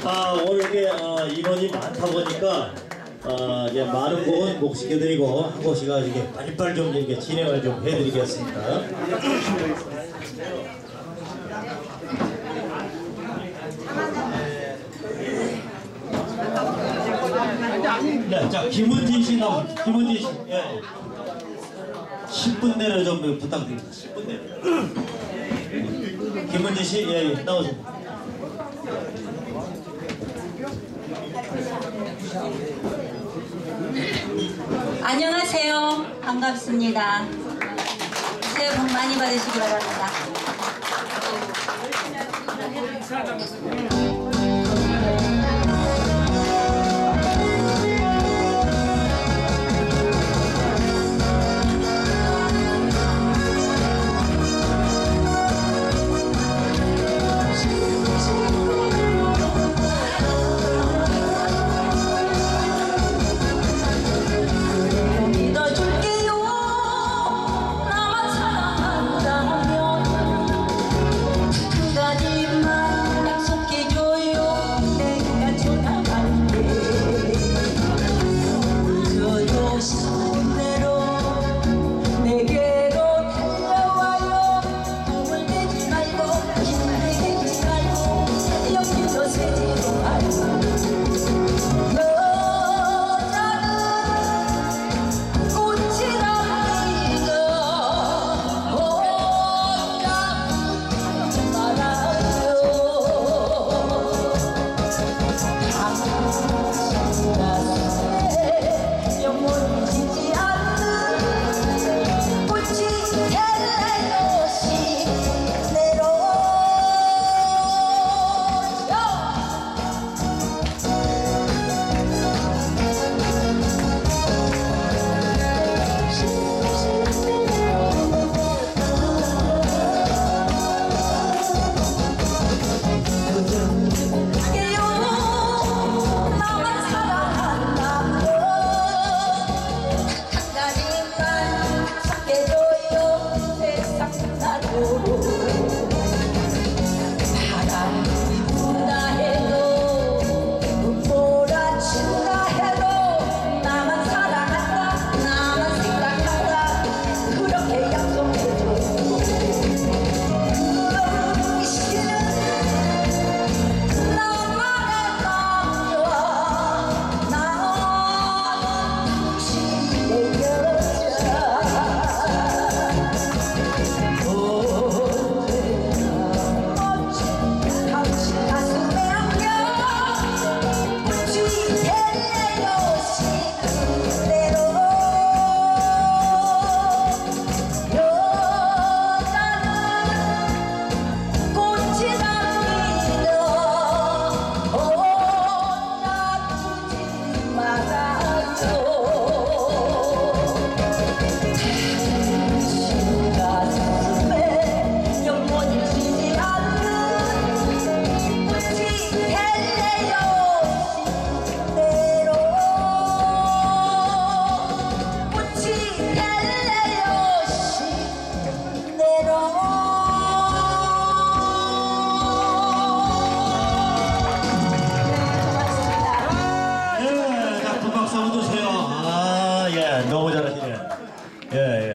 오늘 이렇게 인원이 많다 보니까 이제 많은 곡은 못 시켜드리고 한 곡씩가 이렇게 빨리빨리 좀 이렇게 진행을 좀 해드리겠습니다. 네, 자 김은진 씨 나오십시오. 김은진 씨, 예. 10분 내로 좀 부탁드립니다. 10분 내로. 김은진 씨, 예, 나오세요. 안녕하세요. 반갑습니다. 새해 복 많이 받으시기 바랍니다.